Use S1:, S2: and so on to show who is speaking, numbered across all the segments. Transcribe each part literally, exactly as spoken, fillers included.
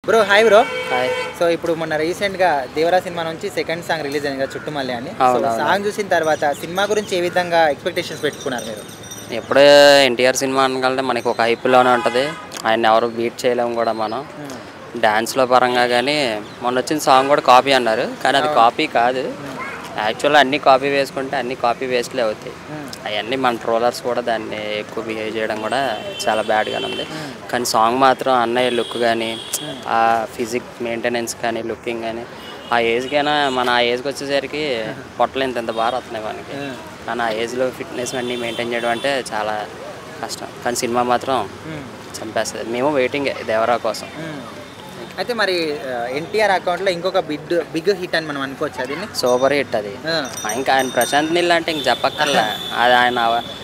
S1: Bro hi bro.
S2: Hi.
S1: So ఇప్పుడు మొన్న రీసెంట్గా దేవరా సినిమా నుంచి సెకండ్ సాంగ్ రిలీజ్ అయింది కదా చుట్టుమల్లి అని. సో సాంగ్ చూసిన తర్వాత సినిమా గురించి ఏ విధంగా ఎక్స్పెక్టేషన్స్ పెట్టుకున్నారు మీరు?
S2: ఎప్పుడే ఎన్టీఆర్ సినిమా అనగలంటే మనకి ఒక హైప్లోనే ఉంటుంది. ఆయన ఎవరు బీట్ చేయలేము కూడా మనం డ్యాన్స్లో పరంగా. కానీ మొన్న వచ్చిన సాంగ్ కూడా కాపీ అన్నారు, కానీ అది కాపీ కాదు. యాక్చువల్గా అన్ని కాపీ వేసుకుంటే అన్ని కాపీ వేస్ట్లే అవుతాయి. అవన్నీ మన ట్రోలర్స్ కూడా దాన్ని ఎక్కువ బిహేవ్ చేయడం కూడా చాలా బ్యాడ్గానే ఉంది. కానీ సాంగ్ మాత్రం అన్నయ్య లుక్ కానీ ఆ ఫిజిక్ మెయింటెనెన్స్ కానీ లుకింగ్ కానీ ఆ ఏజ్కైనా మన ఆ ఏజ్కి వచ్చేసరికి పొట్టలు ఇంత ఎంత బాగా వస్తున్నాయి మనకి. కానీ ఆ ఏజ్లో ఫిట్నెస్ అన్నీ మెయింటైన్ చేయడం అంటే చాలా కష్టం. కానీ సినిమా మాత్రం చంపేస్తుంది. మేము వెయిటింగ్ దేవరా కోసం.
S1: అయితే మరి ఎన్టీఆర్ అకౌంట్లో ఇంకొక బిగ్ బిగ్ హిట్ అని మనం అనుకోవచ్చు. అది
S2: సూపర్ హిట్. అది ఇంకా ఆయన ప్రశాంత్ నీల్ అంటే ఇంక చెప్పక్కర్లే. అది ఆయన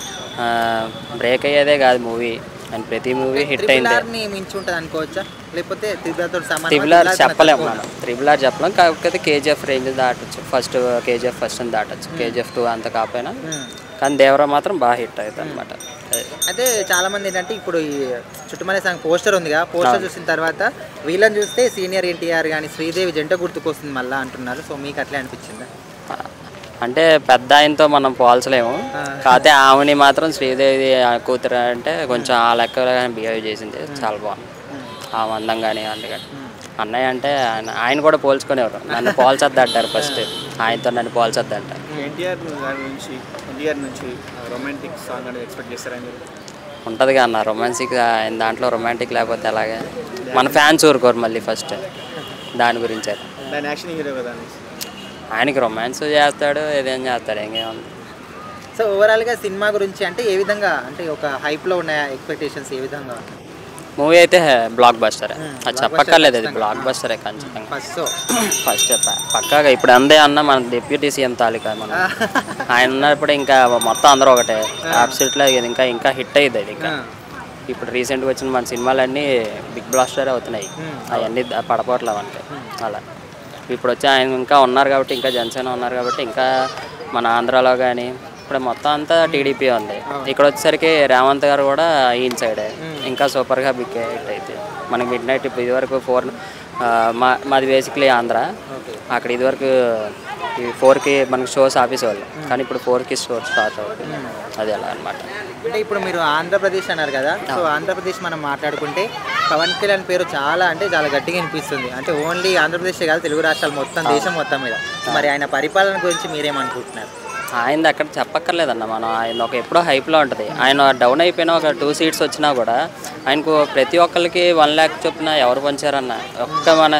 S2: బ్రేక్ అయ్యేదే కాదు మూవీ. ఆయన ప్రతి మూవీ హిట్ అయింది.
S1: మించి ఉంటుంది అనుకోవచ్చా, లేకపోతే
S2: త్రిబుల్ ఆర్ చెప్పలేము మనం. త్రిబుల్ ఆర్ చెప్పలేం, కాకపోతే కేజీఎఫ్ రేంజ్ దాటొచ్చు. ఫస్ట్ కేజీఎఫ్ ఫస్ట్ అని దాటొచ్చు, కేజీఎఫ్ టూ అంత కాకపోయినా. కానీ దేవరా మాత్రం బాగా హిట్ అవుతుంది అనమాట.
S1: అయితే చాలా మంది ఏంటంటే ఇప్పుడు ఈ చుట్టుమల్లి సాంగ్ పోస్టర్ ఉందిగా, పోస్టర్ చూసిన తర్వాత వీళ్ళని చూస్తే సీనియర్ ఎన్టీఆర్ కానీ శ్రీదేవి జంట గుర్తుకొస్తుంది మళ్ళీ అంటున్నారు. సో మీకు అట్లే అనిపించిందా?
S2: అంటే పెద్ద ఆయనతో మనం పోల్చలేము, కాకపోతే ఆమెని మాత్రం శ్రీదేవి కూతురు అంటే కొంచెం ఆ లెక్కలో కానీ బిహేవ్ చేసింది చాలా బాగుంది. ఆమె అందం కానీ అందుకని అన్నయ్య అంటే ఆయన ఆయన కూడా పోల్చుకునేవారు. నన్ను పోల్చొద్దు అంటారు ఫస్ట్, ఆయనతో నన్ను పోల్చొద్దు అంటారు.
S3: ఎన్టీఆర్ నుంచి ఎన్టీఆర్ నుంచి రొమాంటిక్ సాంగ్ అనేది ఎక్స్పెక్ట్ చేస్తారని
S2: ఉంటుంది కదా అన్న. రొమాన్సిక్ ఆయన దాంట్లో రొమాంటిక్ లేకపోతే అలాగే మన ఫ్యాన్స్ ఊరుకోరు మళ్ళీ ఫస్ట్ దాని గురించి.
S3: దాని యాక్షన్ హీరో కదా,
S2: ఆయనకి రొమాన్స్ చేస్తాడు, ఏదేం చేస్తాడు, ఇంకేముంది.
S1: సో ఓవరాల్గా సినిమా గురించి అంటే ఏ విధంగా, అంటే ఒక హైప్లో ఉన్న ఎక్స్పెక్టేషన్స్ ఏ విధంగా?
S2: మూవీ అయితే బ్లాక్ బస్టరే, అది చెప్పక్కర్లేదు. అది బ్లాక్ బస్టరే ఖచ్చితంగా.
S1: ఫస్ట్
S2: ఫస్ట్ పక్కాగా. ఇప్పుడు అందే అన్న మన డిప్యూటీ సీఎం తాలూకా మనం ఆయన ఉన్నప్పుడు ఇంకా మొత్తం అందరూ ఒకటే అబ్సల్యూట్లీ. ఇంకా ఇంకా హిట్ అయ్యింది అది. ఇంకా ఇప్పుడు రీసెంట్గా వచ్చిన మన సినిమాలన్నీ బిగ్ బ్లాస్టరే అవుతున్నాయి. అవన్నీ పడపోవట్లే మనకి. అలా ఇప్పుడు వచ్చి ఆయన ఇంకా ఉన్నారు కాబట్టి, ఇంకా జనసేన ఉన్నారు కాబట్టి, ఇంకా మన ఆంధ్రాలో కానీ ఇప్పుడు మొత్తం అంతా టీడీపీ ఉంది. ఇక్కడ వచ్చేసరికి రేవంత్ గారు కూడా ఈయన సైడే ఇంకా సూపర్గా బిగ్ హిట్ అయితే మనకి మిడ్ నైట్. ఇప్పుడు ఇదివరకు ఫోర్ మా మాది బేసిక్లీ ఆంధ్ర. అక్కడ ఇదివరకు ఈ ఫోర్కి మనకి షోస్ ఆపేసేవాళ్ళు, కానీ ఇప్పుడు ఫోర్కి షోస్ స్టార్ట్ అవుతుంది. అది అలా అనమాట.
S1: అంటే ఇప్పుడు మీరు ఆంధ్రప్రదేశ్ అన్నారు కదా, సో ఆంధ్రప్రదేశ్ మనం మాట్లాడుకుంటే పవన్ కళ్యాణ్ పేరు చాలా అంటే చాలా గట్టిగా అనిపిస్తుంది. అంటే ఓన్లీ ఆంధ్రప్రదేశ్ కాదు, తెలుగు రాష్ట్రాలు మొత్తం, దేశం మొత్తం మీద. మరి ఆయన పరిపాలన గురించి మీరేమనుకుంటున్నారు?
S2: ఆయనది అక్కడ చెప్పక్కర్లేదన్న మనం. ఆయన ఒక ఎప్పుడో హైప్లో ఉంటుంది. ఆయన డౌన్ అయిపోయినా ఒక టూ సీట్స్ వచ్చినా కూడా ఆయనకు ప్రతి ఒక్కరికి వన్ ల్యాక్ చొప్పున ఎవరు పంచారన్న. ఒక్క మన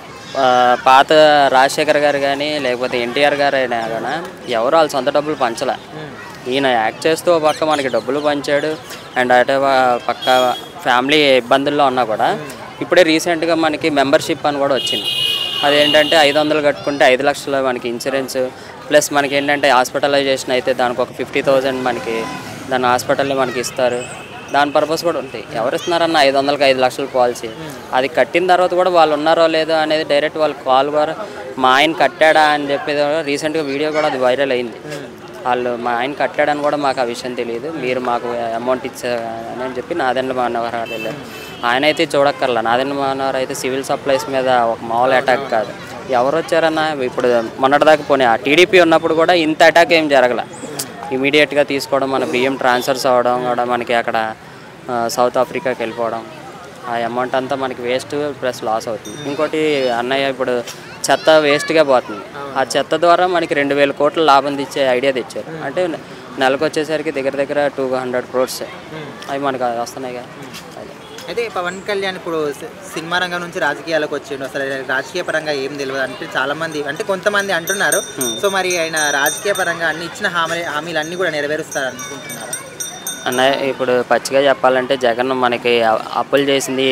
S2: పాత రాజశేఖర్ గారు కానీ లేకపోతే ఎన్టీఆర్ గారు అయినా కానీ ఎవరు వాళ్ళ సొంత డబ్బులు పంచలే. ఈయన యాక్ట్ చేస్తూ పక్క మనకి డబ్బులు పంచాడు. అండ్ అటే పక్క ఫ్యామిలీ ఇబ్బందుల్లో ఉన్నా కూడా ఇప్పుడే రీసెంట్గా మనకి మెంబర్షిప్ అని కూడా వచ్చింది. అదేంటంటే ఐదు వందలు కట్టుకుంటే ఐదు లక్షలు మనకి ఇన్సూరెన్స్, ప్లస్ మనకి ఏంటంటే హాస్పిటలైజేషన్ అయితే దానికి ఒక ఫిఫ్టీ థౌజండ్ మనకి దాని హాస్పిటల్లో మనకి ఇస్తారు. దాని పర్పస్ కూడా ఉంటాయి. ఎవరు ఇస్తున్నారన్న ఐదు వందలకి ఐదు లక్షల పాలసీ. అది కట్టిన తర్వాత కూడా వాళ్ళు ఉన్నారో లేదో అనేది డైరెక్ట్ వాళ్ళు కాల్ ద్వారా మా ఆయన కట్టాడా అని చెప్పేది రీసెంట్గా వీడియో కూడా అది వైరల్ అయింది. వాళ్ళు మా ఆయన కట్టాడని కూడా మాకు ఆ విషయం తెలియదు, మీరు మాకు అమౌంట్ ఇచ్చారని అని చెప్పి నాదెండ్ల మనోహర్ గారు వెళ్ళారు. ఆయన అయితే చూడక్కర్లా. నాదెండ్ల మనోహర్ అయితే సివిల్ సప్లైస్ మీద ఒక మామూలు అటాక్ కాదు. ఎవరు వచ్చారన్నా ఇప్పుడు మొన్నటిదాకా పోనీ ఆ టీడీపీ ఉన్నప్పుడు కూడా ఇంత అటాక్ ఏం జరగలే. ఇమీడియట్గా తీసుకోవడం, మన బియ్యం ట్రాన్స్ఫర్స్ అవ్వడం కూడా మనకి అక్కడ సౌత్ ఆఫ్రికాకి వెళ్ళిపోవడం, ఆ అమౌంట్ అంతా మనకి వేస్ట్ ప్లస్ లాస్ అవుతుంది. ఇంకోటి అన్నయ్య ఇప్పుడు చెత్త వేస్ట్గా పోతుంది. ఆ చెత్త ద్వారా మనకి రెండు వేల కోట్ల లాభం తెచ్చే ఐడియా తెచ్చారు. అంటే నెలకు వచ్చేసరికి దగ్గర దగ్గర టూ హండ్రెడ్ క్రోర్స్ అవి మనకు వస్తున్నాయి కదా.
S1: అయితే పవన్ కళ్యాణ్ ఇప్పుడు సినిమా రంగం నుంచి రాజకీయాలకు వచ్చిండు. అసలు రాజకీయ పరంగా ఏం తెలియదు అంటే చాలా మంది, అంటే కొంతమంది అంటున్నారు. సో మరి ఆయన రాజకీయ పరంగా అన్ని ఇచ్చిన హామీ హామీలు అన్నీ కూడా నెరవేరుస్తారు అనుకుంటున్నారు
S2: అన్నయ్య? ఇప్పుడు పచ్చిగా చెప్పాలంటే జగన్ మనకి అప్పులు చేసింది,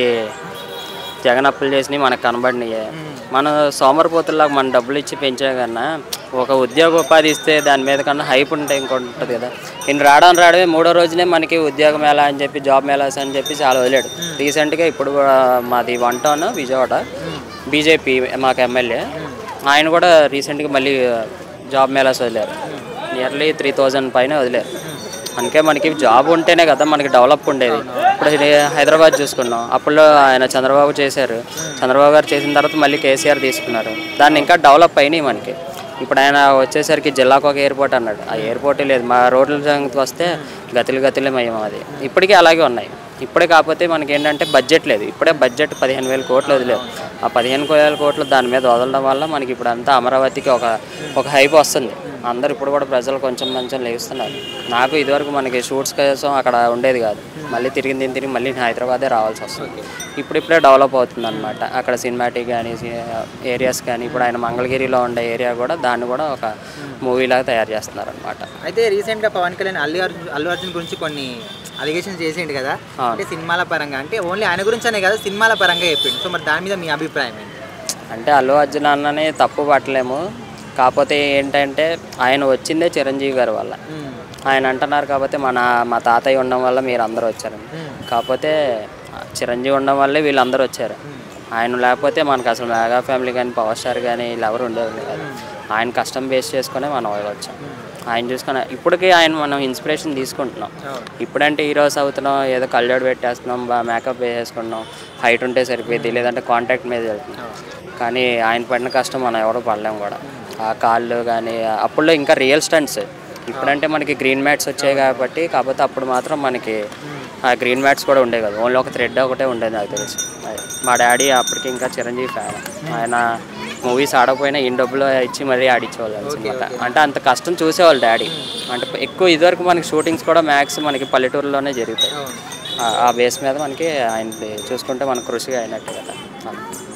S2: జగన్ అప్పులు చేసినవి మనకు కనబడినాయి. మనం సోమరిపోతుల్లాగా మన డబ్బులు ఇచ్చి పెంచే కన్నా ఒక ఉద్యోగ ఉపాధి ఇస్తే దాని మీద కన్నా హైప్ ఉంటే ఇంకోటి ఉంటుంది కదా. ఈయన రావడం రావడమే మూడో రోజునే మనకి ఉద్యోగ మేళ అని చెప్పి జాబ్ మేళాస్ అని చెప్పి చాలా వదిలేడు. రీసెంట్గా ఇప్పుడు కూడా మాది వన్ టౌన్ విజయవాడ బీజేపీ మాకు ఎమ్మెల్యే ఆయన కూడా రీసెంట్గా మళ్ళీ జాబ్ మేళాస్ వదిలేరు. నియర్లీ త్రీ థౌజండ్ పైన వదిలేరు. అందుకే మనకి జాబ్ ఉంటేనే కదా మనకి డెవలప్ ఉండేది. ఇప్పుడు హైదరాబాద్ చూసుకున్నాం, అప్పుడు ఆయన చంద్రబాబు చేశారు, చంద్రబాబు గారు చేసిన తర్వాత మళ్ళీ కేసీఆర్ తీసుకున్నారు, దాన్ని ఇంకా డెవలప్ అయినాయి మనకి. ఇప్పుడు ఆయన వచ్చేసరికి జిల్లాకు ఒక ఎయిర్పోర్ట్ అన్నాడు, ఆ ఎయిర్పోర్టే లేదు. మా రోడ్ల సంగతి వస్తే గతులు గతులమయం అది ఇప్పటికీ అలాగే ఉన్నాయి. ఇప్పుడే కాకపోతే మనకి ఏంటంటే బడ్జెట్ లేదు. ఇప్పుడే బడ్జెట్ పదిహేను వేల కోట్లు వదిలేవు. ఆ పదిహేను వేల కోట్లు దాని మీద వదలడం వల్ల మనకి ఇప్పుడు అంతా అమరావతికి ఒక ఒక హైప్ వస్తుంది. అందరు ఇప్పుడు కూడా ప్రజలు కొంచెం కొంచెం లేస్తున్నారు. నాకు ఇదివరకు మనకి షూట్స్ కోసం అక్కడ ఉండేది కాదు, మళ్ళీ తిరిగి దీని తిరిగి మళ్ళీ హైదరాబాదే రావాల్సి వస్తుంది. ఇప్పుడిప్పుడే డెవలప్ అవుతుంది అనమాట అక్కడ సినిమాటిక్ కానీ ఏరియాస్ కానీ. ఇప్పుడు ఆయన మంగళగిరిలో ఉండే ఏరియా కూడా దాన్ని కూడా ఒక మూవీలాగా తయారు చేస్తున్నారు అనమాట.
S1: అయితే రీసెంట్గా పవన్ కళ్యాణ్ అల్లు అర్జున్ అల్లు అర్జున్ గురించి కొన్ని అలిగేషన్స్ చేసిండు కదా, అంటే సినిమాల పరంగా, అంటే ఓన్లీ ఆయన గురించి అనే కాదు సినిమాల పరంగా చెప్పిండు. సో మరి దాని మీద మీ అభిప్రాయం ఏంటి?
S2: అంటే అల్లు అర్జున్ అన్ననే తప్పు పట్టలేము, కాకపోతే ఏంటంటే ఆయన వచ్చిందే చిరంజీవి గారి వల్ల. ఆయన అంటున్నారు కాబట్టి మన మా తాతయ్య ఉండడం వల్ల మీరు అందరూ వచ్చారు, కాకపోతే చిరంజీవి ఉండడం వల్లే వీళ్ళందరూ వచ్చారు. ఆయన లేకపోతే మనకు అసలు మెగా ఫ్యామిలీ కానీ పవర్ స్టార్ కానీ వీళ్ళు ఎవరు ఉండేవాళ్ళు కాదు. ఆయన కష్టం బేస్ చేసుకునే మనం వచ్చాం. ఆయన చూసుకున్న ఇప్పటికీ ఆయన మనం ఇన్స్పిరేషన్ తీసుకుంటున్నాం. ఇప్పుడంటే హీరోస్ అవుతున్నాం, ఏదో కళ్ళజోడు పెట్టేస్తున్నాం, బాగా మేకప్ వేసేసుకుంటున్నాం, హైట్ ఉంటే సరిపోయింది, లేదంటే కాంటాక్ట్ మీద వెళ్తున్నాం. కానీ ఆయన పడిన కష్టం మనం ఎవరు పడలేం కూడా. ఆ కాళ్ళు కానీ అప్పుడులో ఇంకా రియల్ స్టంట్స్, ఇప్పుడంటే మనకి గ్రీన్ మ్యాట్స్ వచ్చాయి కాబట్టి. కాకపోతే అప్పుడు మాత్రం మనకి ఆ గ్రీన్ మ్యాట్స్ కూడా ఉండేవి కదా, ఓన్లీ ఒక థ్రెడ్ ఒకటే ఉండేది నాకు తెలిసి. మా డాడీ అప్పటికి ఇంకా చిరంజీవి ఫ్యాన్, ఆయన మూవీస్ ఆడకపోయినా ఇన్ డబ్బులు ఇచ్చి మరీ ఆడిచ్చేవాళ్ళు అనమాట. అంటే అంత కష్టం చూసేవాళ్ళు డాడీ. అంటే ఎక్కువ ఇదివరకు మనకి షూటింగ్స్ కూడా మ్యాక్స్ మనకి పల్లెటూరులోనే జరుగుతాయి. ఆ బేస్ మీద మనకి ఆయన చూసుకుంటే మనకు కృషిగా అయినట్టు కదా.